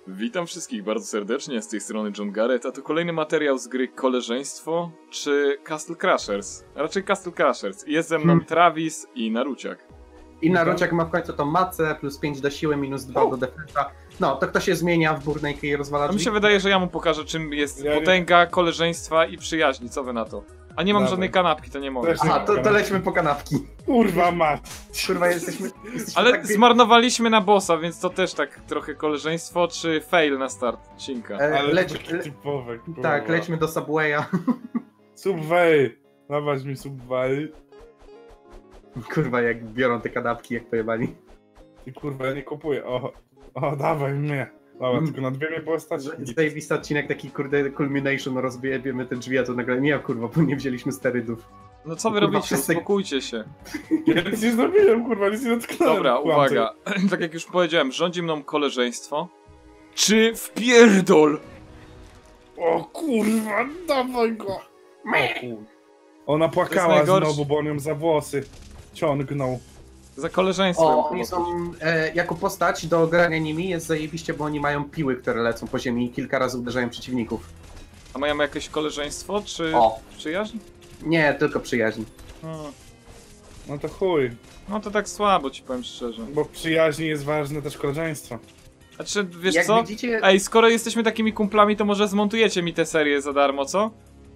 Witam wszystkich bardzo serdecznie, z tej strony John Garrett, a to kolejny materiał z gry Koleżeństwo czy Castle Crashers. Raczej Castle Crashers. Jest ze mną Travis i Naruciak. I Naruciak ma w końcu tą macę, plus 5 do siły, minus 2 do defensa. No, to kto się zmienia w burnejkę i rozwala A mi drzwi? się wydaje, że ja mu pokażę, czym jest potęga koleżeństwa i przyjaźni. Co wy na to? A nie mam żadnej kanapki, to nie mogę. Aha, to lećmy po kanapki. Kurwa mać. Kurwa, jesteśmy Ale tak... zmarnowaliśmy na bossa, więc to też tak trochę koleżeństwo, czy fail na start odcinka. Ale typowe, kurwa. Tak, lećmy do Subwaya. Subway. Dawać mi Subway. Kurwa, jak biorą te kanapki, jak pojebani. I kurwa, ja nie kupuję. O, dawaj mnie. Dobra, tylko na dwie mnie było stać. Zajebisty odcinek, taki kurde culmination, rozbiemy te drzwi, a to nagle nie, kurwa, bo nie wzięliśmy sterydów. No co wy Kurwa, robicie? wszyscy- Uspokójcie się. Ja nic nie zrobiłem, kurwa, nic nie dotknąłem. Dobra, kłamcy. uwaga. Tak jak już powiedziałem, rządzi mną koleżeństwo. Czy wpierdol? O kurwa, dawaj go. O kurwa. Ona To płakała jest najgorsze. znowu, bo on ją za włosy ciągnął. Za koleżeństwem. O, oni są, jako postać do grania nimi jest zajebiście, bo oni mają piły, które lecą po ziemi i kilka razy uderzają przeciwników. A mają jakieś koleżeństwo, czy O. przyjaźń? Nie, tylko przyjaźń. No to chuj, No to tak słabo ci powiem szczerze. bo w przyjaźni jest ważne też koleżeństwo. Znaczy, wiesz Jak co? widzicie, Ej, skoro jesteśmy takimi kumplami, to może zmontujecie mi tę serię za darmo, co?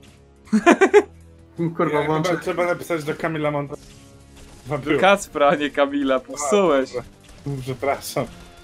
kurwa, włączę. Trzeba napisać do Kamila Monta. Kacpra, nie Kamila, popsułeś. Przepraszam.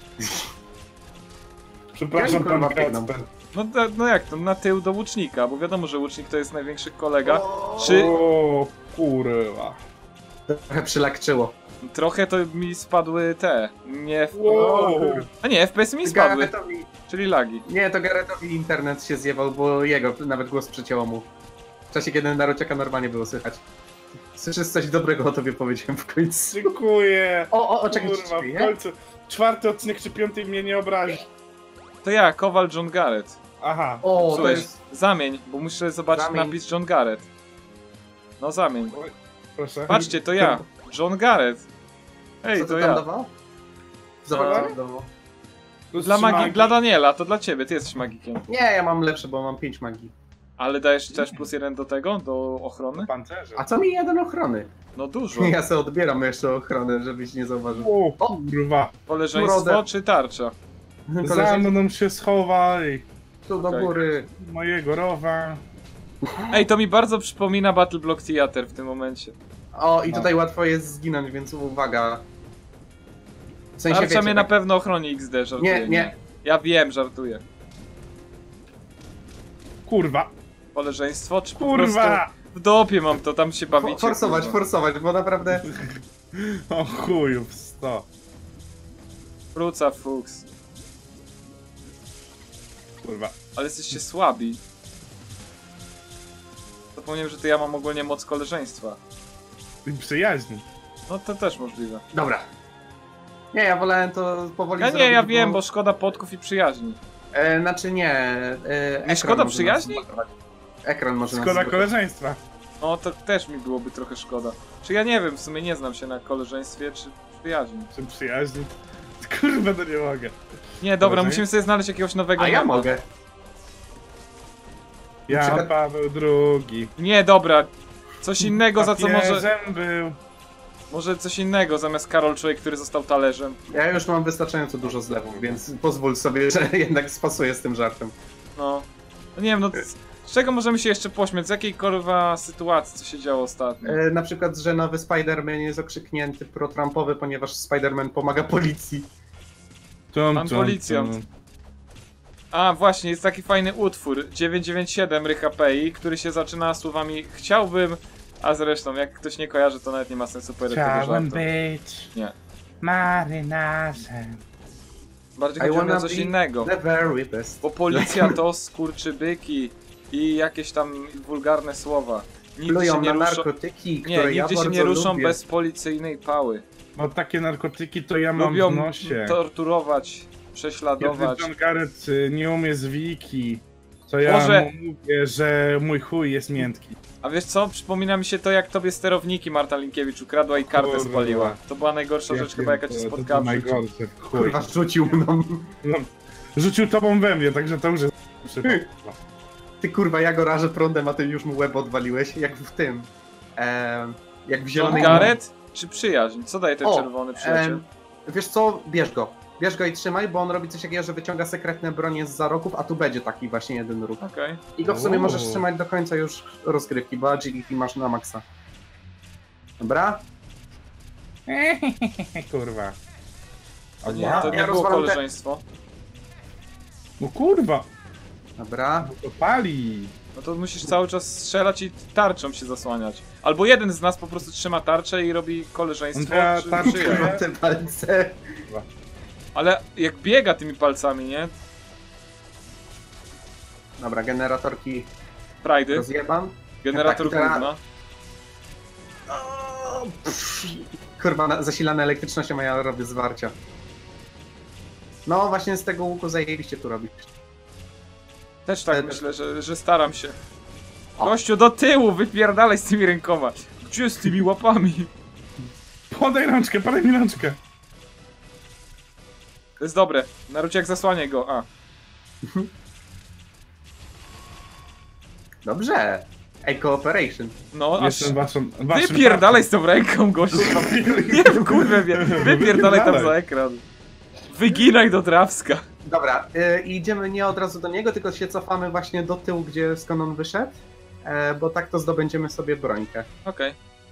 Przepraszam, Ja pan kurwa biegną. Kacper. No jak to? Na tył do łucznika, bo wiadomo, że łucznik to jest największy kolega. Czy O kurwa. Trochę przylakczyło. trochę to mi spadły te. Nie. Wow. A nie, FPS mi spadły, Garrettowi... czyli lagi. Nie, to Garrettowi internet się zjewał, bo jego nawet głos przecięło mu. W czasie, kiedy Naruciaka normalnie było słychać. Słyszysz, coś dobrego o tobie powiedziałem w końcu. Dziękuję. O, czekaj, Kurwa, ci w końcu. 4. odcinek czy 5. mnie nie obrazi. To ja, Kowal John Garrett. Aha. O, to Słuchaj, jest... zamień, bo muszę zobaczyć Zamień. napis John Garrett. No zamień. Proszę. Patrzcie, to ja, John Garrett. Ej, Co to to tam ja. dawał? Zobacz, Co? co tam dawało. Plus Dla 3 magii, dla Daniela, to dla ciebie, ty jesteś magikiem. Nie, ja mam lepsze, bo mam 5 magii. Ale dajesz też +1 do tego, do ochrony? Pancerze. A co mi jeden ochrony? No dużo. Ja sobie odbieram jeszcze ochronę, żebyś nie zauważył. O kurwa. Koleżeństwo Brodę. czy tarcza? Za Koleżeństwo mną się schowali. tu do Okej. góry. Mojego rowa. Ej, to mi bardzo przypomina Battle Block Theater w tym momencie. O, i tutaj łatwo jest zginąć, więc uwaga. W sensie, Tarcza wiecie, mnie na tak- pewno ochroni XD, żartuję. Nie. Ja wiem, żartuję. Kurwa. Koleżeństwo czy po prostu... Kurwa. W dopie mam to, tam się bawicie. Forsować, kurwa. forsować, bo naprawdę... O chujów 100. Fruca fuks. Kurwa. Ale jesteście słabi. Zapomniałem, że to ja mam ogólnie moc koleżeństwa. I przyjaźni. No to też możliwe. Dobra. Nie, ja wolałem to powoli Ja zrobić, nie, ja wiem, bo szkoda podków i przyjaźni. Znaczy nie... ekran szkoda może przyjaźni? nas zblokować. Ekran może nas Szkoda zblokować. koleżeństwa. No to też mi byłoby trochę szkoda. Czy ja nie wiem, w sumie nie znam się na koleżeństwie czy przyjaźni. Czy przyjaźni? Kurwa, to nie mogę. Nie, dobra, Koleżeństwo? musimy sobie znaleźć jakiegoś nowego A ja mema. mogę. Jan przykład- Paweł II. Nie, dobra. Coś innego, za co może... Papieżem był. Może coś innego zamiast Karol Człowiek, który został talerzem. Ja już mam wystarczająco dużo zlewów, więc pozwól sobie, że jednak spasuję z tym żartem. No. No nie wiem, no z czego możemy się jeszcze pośmiać? Z jakiej kurwa sytuacji, co się działo ostatnio? Na przykład, że nowy Spider-Man jest okrzyknięty pro-Trumpowy, ponieważ Spider-Man pomaga policji. Pan policjant. A właśnie, jest taki fajny utwór 997 Rycha Pei, który się zaczyna słowami chciałbym, a zresztą jak ktoś nie kojarzy, to nawet nie ma sensu powiedzieć tego Chciałem żartu. być Nie. marynarzem. Bardziej I chodzi mi o wanna coś be innego. the very best. Bo policja to skurczybyki i jakieś tam wulgarne słowa. Nigdy się Plują nie na ruszą, narkotyki, które nie, ja nigdy się bardzo nie ruszą lubię. bez policyjnej pały. Bo takie narkotyki to ja mam Lubią w nosie. torturować, Kiedy prześladować. John Garrett nie umie z wiki. To ja Boże. mu mówię, że mój chuj jest miętki. A wiesz co? Przypomina mi się to, jak tobie sterowniki Marta Linkiewicz ukradła i kartę Kurwa. spaliła. To była najgorsza rzecz chyba, jaka cię spotkała To w życiu. najgorsze, chuj. Kurwa, rzucił mną. No, rzucił tobą we mnie, także to już jest przypadek. Ty kurwa, ja go rażę prądem, a ty już mu łeb odwaliłeś, jak w tym. Jak w John zielonej... Garrett czy przyjaźń? Co daje ten O, czerwony przyjaciel? Wiesz co, bierz go. Bierz go i trzymaj, bo on robi coś takiego, że wyciąga sekretne bronie z zaroków, a tu będzie taki właśnie jeden ruch. Okej. I go w sumie O. możesz trzymać do końca już rozgrywki, bo agility masz na maksa. Dobra? Kurwa. To nie, to nie Ja było rozwalam te- koleżeństwo. No kurwa, Dobra. to pali. No to musisz cały czas strzelać i tarczą się zasłaniać. Albo jeden z nas po prostu trzyma tarczę i robi koleżeństwo, No to ja czy tarczę- przyjaźń. Kurwa, te palce. Ale jak biega tymi palcami, nie? Dobra, generatorki Frajdy, rozjebam. generator Tak, teraz- gówna. O, pff, kurwa, zasilane elektrycznością, a ja robię zwarcia. No właśnie z tego łuku zajebiście tu robić. Też tak Ten- myślę, że staram się. O. Gościu, do tyłu, wypierdalaj z tymi rękoma. Gdzie z tymi łapami? Podaj mi rączkę. To jest dobre. Naruciak zasłania go, a. Dobrze. Ej, cooperation. No, aż... Jestem waszym Wypierdalaj z tą ręką, gościu. Nie wiem, kurwa wie. Wypierdalaj tam za ekran. Wyginaj do Drawska. Dobra, idziemy nie od razu do niego, tylko się cofamy właśnie do tyłu, gdzie skąd on wyszedł. Bo tak to zdobędziemy sobie brońkę. Okej.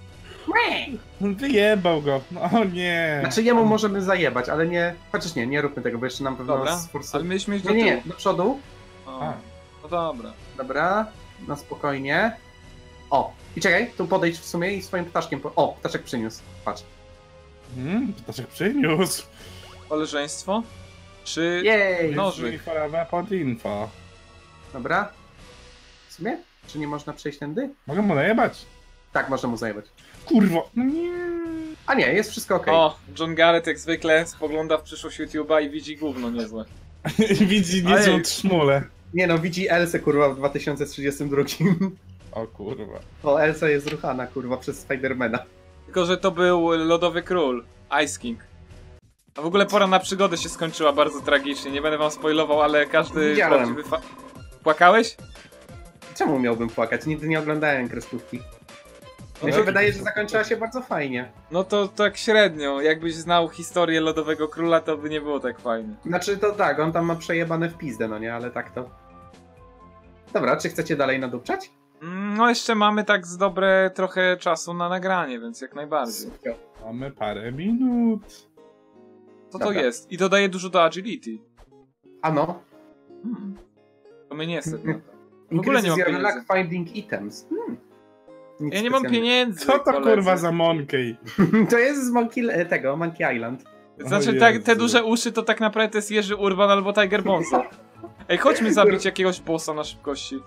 Wyjebał go. No nie. Znaczy jemu możemy zajebać, ale nie... Chociaż nie róbmy tego, bo jeszcze nam pewno Dobra, sforsuje. ale mieliśmy iść do Nie, tyłu. nie, do przodu. O, A. no dobra. Dobra, na spokojnie. O, i czekaj, tu podejdź w sumie i swoim ptaszkiem... O, ptaszek przyniósł, patrz. Ptaszek przyniósł. Koleżeństwo? Czy... Jej! Nożyk. Pod info. Dobra. W sumie? Czy nie można przejść tędy? Mogę mu najebać? Tak, można mu zajebać. Kurwo. No nie. A nie, jest wszystko okej. O, John Garrett jak zwykle spogląda w przyszłość YouTube'a i widzi gówno niezłe. Widzi niezłą Ej. trzmulę. Nie no, widzi Elsę kurwa w 2032. O kurwa. O, Elsa jest ruchana kurwa przez Spidermana. Tylko, że to był Lodowy Król, Ice King. A w ogóle pora na przygodę się skończyła bardzo tragicznie, nie będę wam spoilował, ale każdy Widziałem. prawdziwy Płakałeś? Czemu miałbym płakać? Nigdy nie oglądałem kreskówki. No Mi to- się wydaje, że zakończyła się bardzo fajnie. No to tak średnio, jakbyś znał historię Lodowego Króla, to by nie było tak fajnie. Znaczy to tak, on tam ma przejebane w pizdę, no nie, ale tak to... Dobra, czy chcecie dalej nadupczać? No jeszcze mamy tak z dobre trochę czasu na nagranie, więc jak najbardziej. Mamy parę minut. Co to Dobra. jest? I dodaje dużo do agility. Ano. To mnie nie stać na to. W ogóle nie mam Increases your pieniędzy. luck finding items. Nic Ja nie mam specjalnego. pieniędzy, Co to koledzy. kurwa za Monkey? To jest z Monkey Island. Znaczy O te Jezu. duże uszy to tak naprawdę to jest Jerzy Urban albo Tiger Bonzo. Ej, chodźmy zabić jakiegoś bossa na szybkości.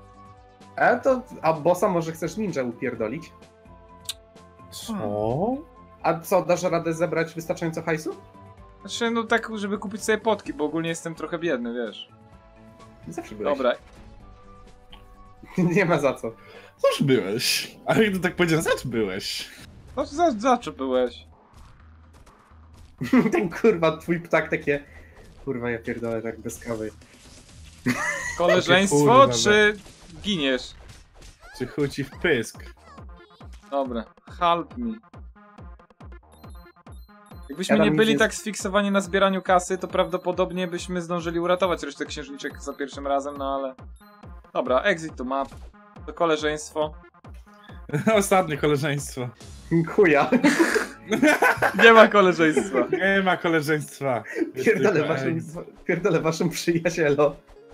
A bossa może chcesz ninja upierdolić? Co? A co, dasz radę zebrać wystarczająco hajsu? Znaczy no tak, żeby kupić sobie potki, bo ogólnie jestem trochę biedny, wiesz. Zawsze byłeś. Dobra, Nie ma za co. Cóż byłeś? Ale jak to tak powiedziałem, zacz byłeś. to za co byłeś? Ten kurwa, twój ptak takie... Kurwa, ja pierdolę tak bez kawy. Koleżeństwo, kurwa, czy giniesz? Czy chuj ci w pysk? Dobra, help me. Jakbyśmy Ja tam nie byli nic tak sfiksowani na zbieraniu kasy, to prawdopodobnie byśmy zdążyli uratować resztę księżniczek za pierwszym razem, no ale... Dobra, exit to map. To koleżeństwo. Ostatnie koleżeństwo. Chuja. Nie ma koleżeństwa. Nie ma koleżeństwa. Jest tylko Pierdolę waszym przyjacielo.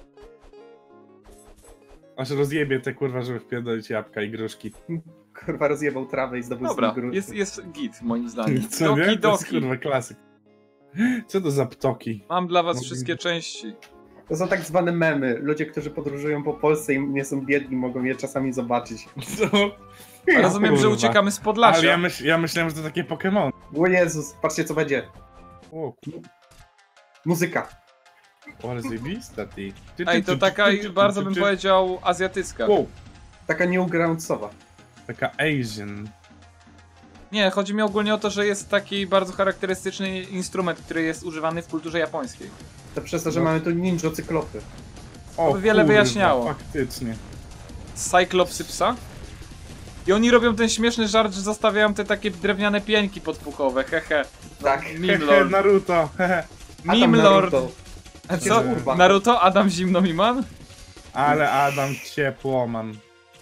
Aż rozjebie te kurwa, żeby wpierdolić jabłka i gruszki. Kurwa, rozjebał trawę i zdobył Dobra, z nim jest git moim zdaniem. Co nie? Doki To jest doki. kurwa klasyk. Co to za ptoki? Mam dla was No, wszystkie części. To są tak zwane memy. Ludzie, którzy podróżują po Polsce i nie są biedni, mogą je czasami zobaczyć. Co? A rozumiem, że kurwa. uciekamy z Ale Podlasia. ja myślałem, że to takie Pokémon. O Jezus, patrzcie co będzie. O, Muzyka. Ale zajebista, ty. Ej, to taka bardzo bym powiedział azjatycka. Wow, Taka newgroundsowa. taka Asian. Nie, chodzi mi ogólnie o to, że jest taki bardzo charakterystyczny instrument, który jest używany w kulturze japońskiej. To przez to, że mamy tu ninja cyklopy. O, by wiele wyjaśniało. Faktycznie. Cyklopsy psa? I oni robią ten śmieszny żart, że zostawiają te takie drewniane pieńki podpuchowe, hehe. Tak. Meme Hehe, lord. Naruto, hehe. Meme lord. Naruto. A co? Kurwa. Naruto? Adam Zimnomiman? Ale Adam ciepłoman.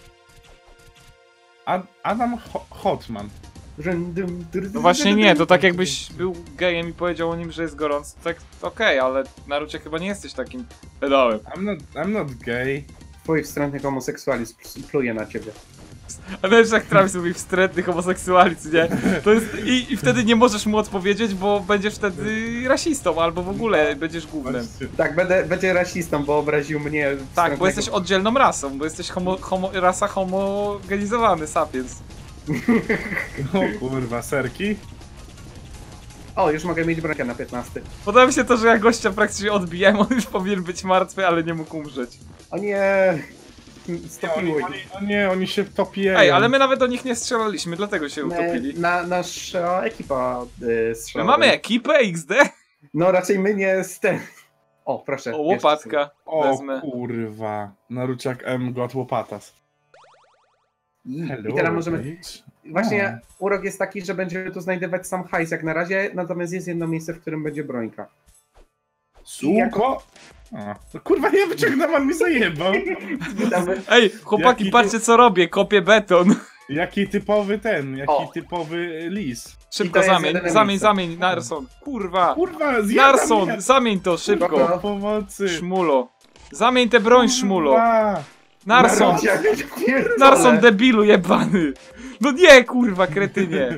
Adam Hotman. No właśnie nie, to tak jakbyś był gejem i powiedział o nim, że jest gorący. Tak, okej, ale Narucie chyba nie jesteś takim pedałem. I'm not gay. Twój wstrętny homoseksualizm pluje na ciebie. A wiesz, jak Travis mówi wstrętny homoseksualizm, nie? To jest, i wtedy nie możesz mu odpowiedzieć, bo będziesz wtedy rasistą, albo w ogóle będziesz gównem. Tak, będzie rasistą, bo obraził mnie. Tak, bo wstrętnego- jesteś oddzielną rasą, bo jesteś rasa homogenizowany, sapiens. O kurwa, serki? O, już mogę mieć brońkę na 15. Podoba mi się to, że ja gościa praktycznie odbijałem, on już powinien być martwy, ale nie mógł umrzeć. O nie! Stopiło ich. Oni się topieją. Ej, ale my nawet do nich nie strzelaliśmy, dlatego się utopili. Nasza ekipa My strzela. mamy ekipę XD? No raczej my nie z ten. O, proszę. O, łopatka. O Wezmę. kurwa. Naruciak M got łopatas. Hello, I teraz możemy. bitch. Właśnie urok jest taki, że będziemy tu znajdować sam hajs jak na razie, natomiast jest jedno miejsce, w którym będzie brońka. Suko! A, no kurwa, nie wyciągnąłem, on mi zajebał. Witamy. Ej, chłopaki, Jaki patrzcie co robię, kopię beton. Jaki typowy O. typowy lis. Szybko I to jest zamień, jedyne zamień, miejsce. zamień, Narson. Kurwa. Kurwa, zjadam Narson, mnie. zamień to, szybko. Kurwa. Pomocy. Szmulo. Zamień tę broń, szmulo. Kurwa. Narson. Pierdolę. Narson debilu jebany. No nie, kurwa, kretynie.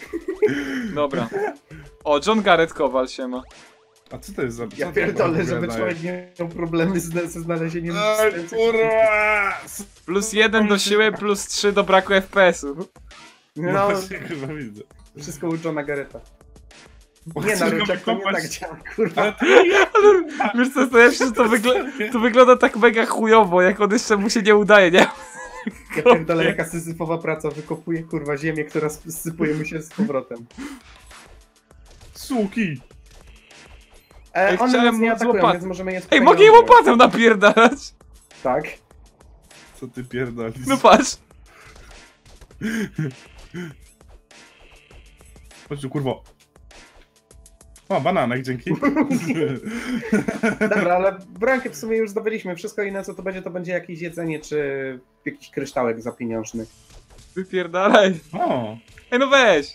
Dobra. O, John Garrett Kowal się ma. A co to jest za... Ja co to pierdolę, wam żeby gadaje? człowiek nie miał problemy ze znalezieniem Ej, wstępnych- kurwa! +1 do siły, +3 do braku FPS-u. No, właśnie, kurwa, widzę. wszystko u Johna Garretta. Nie, Chcesz Naruciak, go to nie wykopać? tak działa, kurwa. Ale to nie Ale wiesz co jest najlepsze, że to wygląda tak mega chujowo, jak on jeszcze mu się nie udaje, nie? Ja pierdolę, jaka syzyfowa praca, wykopuje kurwa ziemię, która sypuje mu się z powrotem. suki! Ej, One chciałem nas nie móc atakują, łopat- więc możemy je Ej, mogę jej łopatą napierdalać! Tak. Co ty pierdolisz? No patrz! Chodź tu, kurwo. O, bananek, dzięki. Dobra, ale bramkę w sumie już zdobyliśmy. Wszystko inne co to będzie jakieś jedzenie, czy jakiś kryształek zapieniążny. Wypierdalaj! O! Ej, no weź!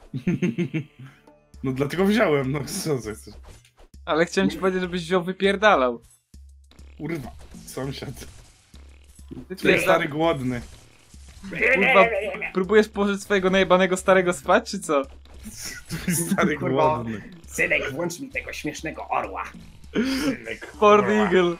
No dlatego wziąłem, no co chcesz? Ale chciałem ci powiedzieć, żebyś wziął wypierdalał. Kurwa, sąsiad. Wypierdalaj. Stary głodny. Kurwa, próbujesz położyć swojego najebanego starego spać, czy co? Stary Kurwa. głodny. Synek, włącz mi tego śmiesznego orła. Ford Eagle.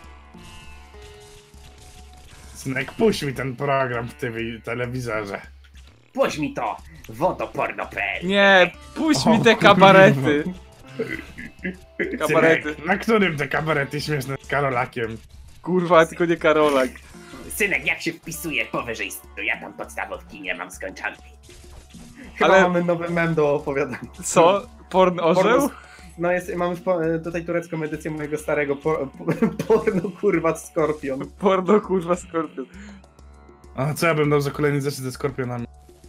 Synek, puść mi ten program w telewizorze. Puść mi to! Wodoporno.pl. Nie, puść mi O, te kurwa. kabarety. Kabarety. Synek, na którym te kabarety śmieszne z Karolakiem? Kurwa, tylko nie Karolak. Synek, jak się wpisuje powyżej 100? Ja tam podstawówki nie mam skończonej. Chyba Ale- mamy nowy mem do opowiadania. Co? Porn orzeł? No mamy tutaj turecką edycję mojego starego porno kurwa skorpion. Porno kurwa skorpion. A co ja bym dał za kolejny zeszyt ze skorpionami?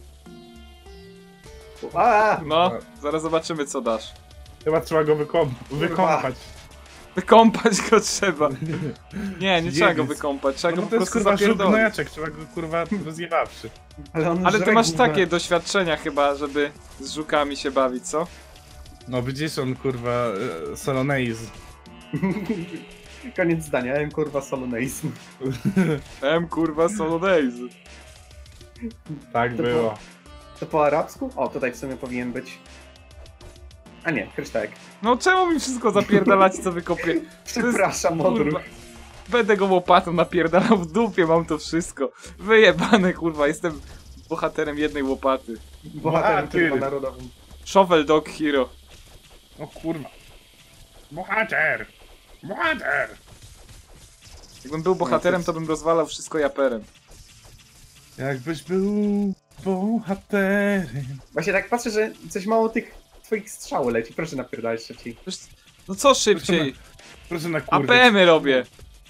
A! No, zaraz zobaczymy co dasz. Chyba trzeba go wykąpać. Wykąpać go trzeba. Nie, nie trzeba go Jebiec. wykąpać, trzeba No go bo po to jest prostu kurwa żuk zapierdolić. gnojaczek, trzeba go kurwa rozjebawszy. Ale Ale ty masz takie doświadczenia chyba, żeby z żukami się bawić, co? No widzisz, on kurwa Soloneiz. Koniec zdania, kurwa soloneizm. Kurwa solo days. Tak To było. To po arabsku? O, tutaj w sumie powinien być. A nie, kryształek. No czemu mi wszystko zapierdalać, co wykopię? Przepraszam, Kurwa. odruch. Będę go łopatą napierdalał w dupie, mam to wszystko. Wyjebane, kurwa, jestem bohaterem jednej łopaty. Bohaterem ty. tylko narodowym. Shovel Dog Hero. O kurwa. Bohater! Water! Jakbym był bohaterem, to bym rozwalał wszystko japerem. Jakbyś był bohaterem. Właśnie tak patrzę, że coś mało tych twoich strzałów leci. Proszę napierdalać szybciej. No co szybciej? Proszę na kurwę. APM-y robię.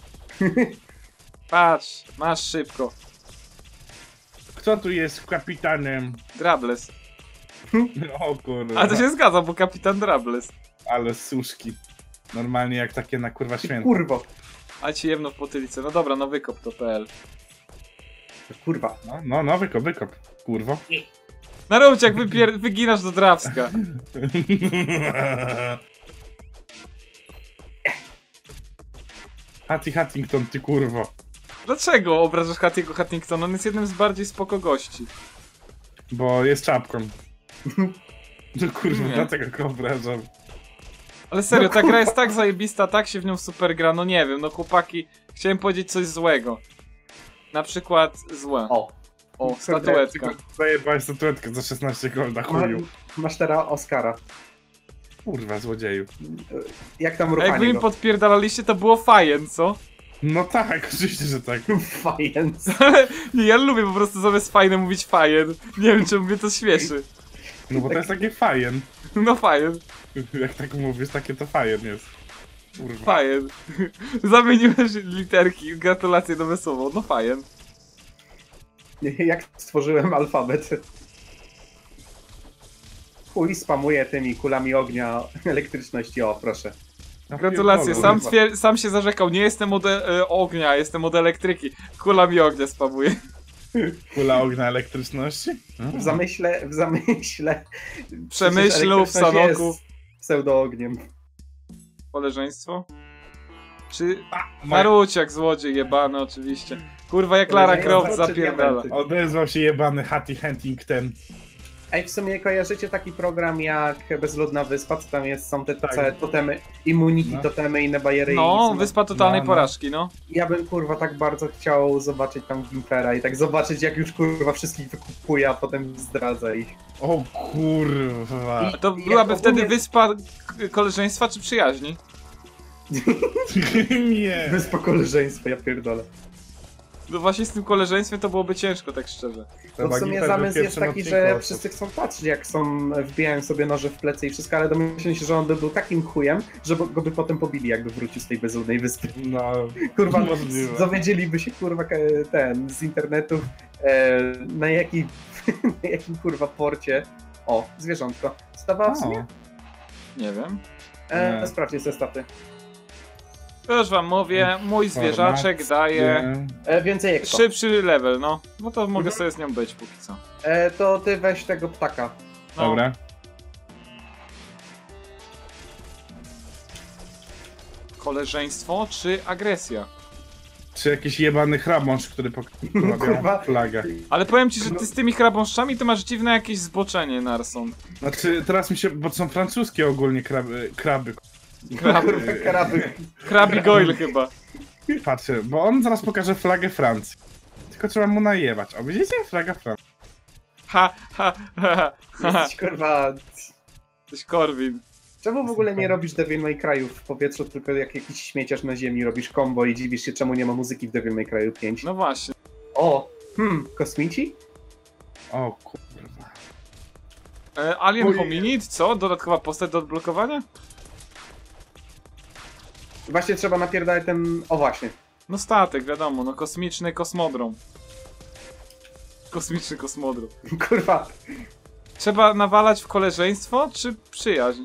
Patrz, masz szybko. Kto tu jest kapitanem? Drables. O kurwa. A to się zgadza, bo kapitan Drables. Ale suszki. Normalnie jak takie na kurwa święta. Kurwo. A ci jemno w potylicę. No dobra, no wykop to.pl. Kurwa. No, wykop. Kurwo. Na Róbciak wyginasz do Drawska. Hattie Hattington, ty kurwo. Dlaczego obrażasz Hattiego Hattingtona? On jest jednym z bardziej spoko gości. Bo jest czapką. No kurwa, Nie. dlatego go obrażam. Ale serio, No ta gra kurwa. jest tak zajebista, tak się w nią super gra, no nie wiem, no chłopaki, chciałem powiedzieć coś złego. Na przykład złe. O, statuetka. Zajebałeś statuetkę za 16 golda, chuju. Masz teraz Oscara. Kurwa, złodzieju. Jak tam A jakby ruchanie im go? podpierdalaliście, to było fajen, co? No tak, oczywiście, że tak. Fajens. Nie, ja lubię po prostu zamiast fajne mówić fajen. Nie wiem, czemu mnie to śmieszy. No bo to jest takie fajen. No fajen, Jak tak mówisz, takie to fajen jest. Kurwa. fajen. Zamieniłeś literki, gratulacje nowe słowo, no fajen. Jak stworzyłem alfabet. Chuj spamuje tymi kulami ognia elektryczności, o proszę. Ja Gratulacje, pierdolę. sam się zarzekał, nie jestem od ognia, jestem od elektryki. Kula mi ognia spamuje. Kula ognia elektryczności? W zamyśle Przemyślu, w przecież elektryczność Sanoku. jest pseudo-ogniem. Koleżeństwo? Czy... Moja- Naruciak, złodziej jebany oczywiście. Kurwa, jak Lara Croft zapierdala. Odezwał się jebany Hattie Huntington. Ej, w sumie kojarzycie taki program jak Bezludna Wyspa, co tam jest, są te Tak. całe totemy, immunity No. totemy, inne bariery No, i wyspa totalnej No. porażki, no. ja bym kurwa tak bardzo chciał zobaczyć tam Gimpera i tak zobaczyć jak już kurwa wszystkich wykupuje, a potem zdradza ich. O kurwa. A to Jak byłaby wtedy ogólnie- wyspa koleżeństwa czy przyjaźni? Nie. Wyspa koleżeństwa, ja pierdolę. No właśnie z tym koleżeństwem to byłoby ciężko, tak szczerze. No w sumie zamysł jest taki, że wszyscy chcą patrzeć jak są, wbijają sobie noże w plecy i wszystko, ale domyślę się, że on by był takim chujem, że go by potem pobili jakby wrócił z tej bezludnej wyspy. No, Kurwa, możliwe. dowiedzieliby się kurwa z internetu na jakim na jakim kurwa porcie. O, zwierzątko. Stawała w sumie? Nie wiem. Nie. Sprawdźcie te staty. To już wam mówię, mój zwierzaczek daje Więcej jak to. szybszy level, no. No to mogę sobie z nią być póki co. To ty weź tego ptaka. No. Dobra. Koleżeństwo czy agresja? Czy jakiś jebany chrabąszcz, który Kurwa. pokłada flagę. Ale powiem ci, że ty z tymi chrabąszczami to masz dziwne jakieś zboczenie, Narson. Znaczy, teraz mi się, bo są francuskie ogólnie kraby. Karaby. Krabi Goyle chyba. Patrzę, bo on zaraz pokaże flagę Francji. Tylko trzeba mu najebać. O, widzicie? Flaga Francji. Ha, ha, ha, ha. Jesteś kurwa... Jesteś Korwin. Czemu w ogóle nie robisz Devil May Cry'ów w powietrzu, tylko jak jakiś śmieciarz na ziemi robisz combo i dziwisz się, czemu nie ma muzyki w Devil May Cry'u 5? No właśnie. O! Kosmici? O kurwa. Alien Oj. Hominid? Co? Dodatkowa postać do odblokowania? Właśnie trzeba napierdalać ten... O właśnie. No statek, wiadomo, no kosmiczny kosmodrom. Kosmiczny kosmodrom. Kurwa. Trzeba nawalać w koleżeństwo czy przyjaźń?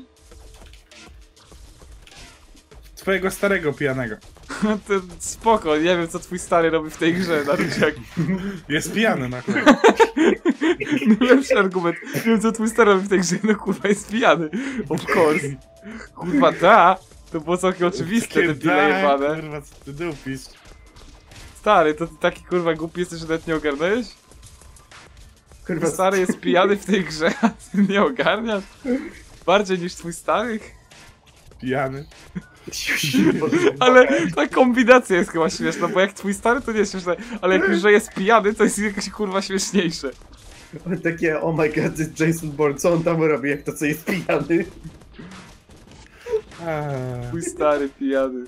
Twojego starego pijanego. To spoko, nie wiem co twój stary robi w tej grze, Naruciak. Jest pijany na chuj. Lepszy argument. Nie wiem co twój stary robi w tej grze, no kurwa jest pijany. Of course. Kurwa ta! To było całkiem oczywiste, te debile jebane. Kurwa, co ty dupisz? Stary, to ty taki kurwa głupi jesteś, że nawet nie ogarnąłeś? Kurwa, Stary jest pijany w tej grze, a ty nie ogarniasz? Bardziej niż twój stary? Pijany. Ale ta kombinacja jest chyba śmieszna, bo jak twój stary to nie jest śmieszne, ale jak już, że jest pijany, to jest jakoś kurwa śmieszniejsze. Takie, oh my god, it's Jason Bourne, co on tam robi, jak to co jest pijany? Mój stary pijany.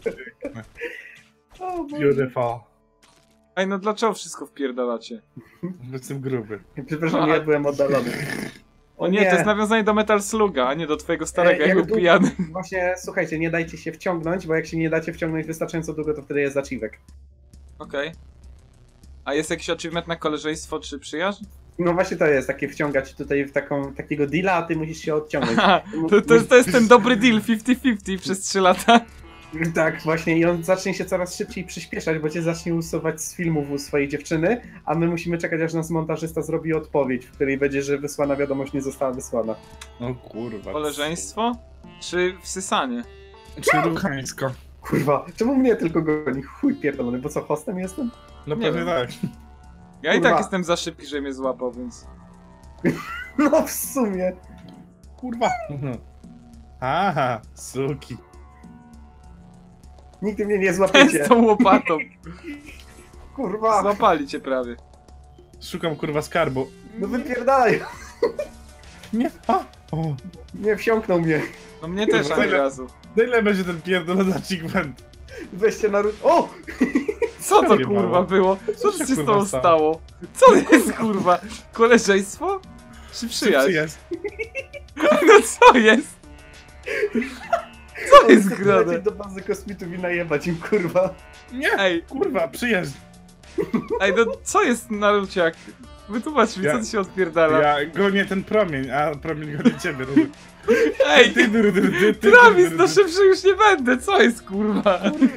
Beautiful. Ej, no dlaczego wszystko wpierdalacie? Jestem gruby. Przepraszam, ja byłem oddalony. O nie, to jest nawiązanie do Metal Sluga, a nie do twojego starego, jak był pijany. Właśnie, słuchajcie, nie dajcie się wciągnąć, bo jak się nie dacie wciągnąć wystarczająco długo, to wtedy jest achievek. Okej. A jest jakiś achievement na koleżeństwo czy przyjaźń? No właśnie to jest, takie wciągać tutaj w takiego deala, a ty musisz się odciągnąć. Aha, to jest ten dobry deal, 50-50 przez 3 lata. Tak, właśnie i on zacznie się coraz szybciej przyspieszać, bo cię zacznie usuwać z filmów u swojej dziewczyny, a my musimy czekać, aż nas montażysta zrobi odpowiedź, w której będzie, że wysłana wiadomość nie została wysłana. O kurwa. Koleżeństwo? Czy wsysanie? Czy ruchańsko? Kurwa, czemu mnie tylko goni? Chuj pierdolony, bo co, hostem jestem? No Nie pewnie wiem. tak. Ja i Kurwa. tak jestem za szybki, że mnie złapał, więc... No w sumie. Kurwa. Aha, suki. Nigdy mnie nie złapiecie. Z tą łopatą. Kurwa, Złapali cię prawie. Szukam kurwa skarbu. no wypierdalaj. Nie. A. O. Nie wsiąknął mnie. No mnie też Kurwa, ani razu. Na ile będzie ten pierdolony achievement? Weźcie na O! Co to Jebało. kurwa było? Co się, się z kurwa, tobą stało? stało? Co jest kurwa? Koleżeństwo? Czy przyjaźń? Jest. No co jest? Co jest Chcę grane? polecieć do bazy kosmitów i najebać im, kurwa. Nie! Ej, Kurwa, przyjeżdż. no co jest Naruciak? Wytłumacz mi, co ty się odpierdala? Ja gonię ten promień, a promień goni ciebie. Rozumiem. Ej, Travis, no szybszy już nie będę, co jest kurwa?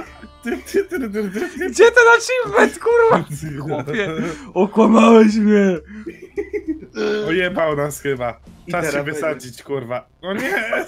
Gdzie ten achievement, kurwa? Chłopie, okłamałeś mnie! Ojebał nas chyba. I Czas się teraz wysadzić, kurwa. O nie!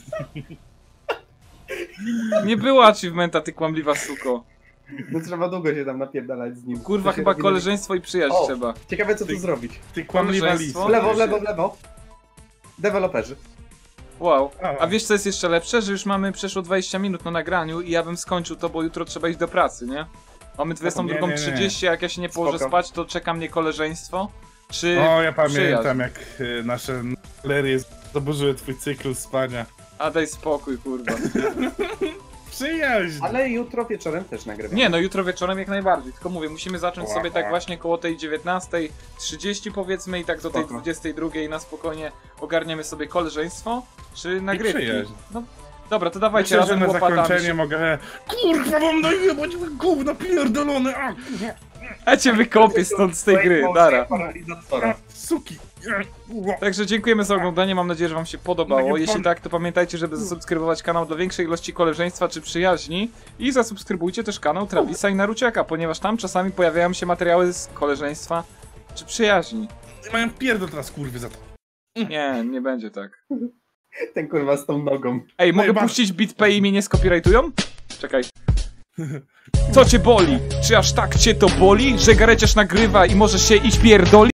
Nie było achievementa, ty kłamliwa suko. No trzeba długo się tam napierdalać z nim. Kurwa, To się chyba robi- koleżeństwo i przyjaźń O. trzeba. Ciekawe co tu zrobić. Ty kłamliwa Koleżeństwo? list. W lewo, w lewo, w lewo. Deweloperzy. Wow. A wiesz co jest jeszcze lepsze? Że już mamy przeszło 20 minut na nagraniu i ja bym skończył to, bo jutro trzeba iść do pracy, nie? Mamy 22:30, jak ja się nie położę Spoko. spać, to czeka mnie koleżeństwo. Czy O, ja pamiętam przyjaźń? jak nasze lerie zaburzyły twój cykl spania. A daj spokój, kurwa. Przyjaźń! Ale jutro wieczorem też nagrywam. Nie, no jutro wieczorem jak najbardziej, tylko mówię, musimy zacząć sobie tak właśnie koło tej 19:30 powiedzmy i tak do tej Spoko. 22:00 na spokojnie ogarniemy sobie koleżeństwo, czy nagrywki. przyjaźń. No, dobra, to dawajcie Myślę, że razem na łopatami zakończenie się... mogę... Kurwa, mam najebać gówno pierdolone! A, Ja cię wykopię stąd z tej gry, dara. Paralizatora. suki! Także dziękujemy za oglądanie, mam nadzieję, że wam się podobało. Jeśli tak, to pamiętajcie, żeby zasubskrybować kanał dla większej ilości koleżeństwa czy przyjaźni i zasubskrybujcie też kanał Travisa i Naruciaka, ponieważ tam czasami pojawiają się materiały z koleżeństwa czy przyjaźni. Mają pierdol teraz kurwy za to. Nie, nie będzie tak. Ten kurwa z tą nogą. Ej, mogę Najbardziej. puścić BitPay i mnie nie skopirajtują? Czekaj. Co cię boli? Czy aż tak cię to boli, że Gareciarz nagrywa i możesz się iść pierdoli?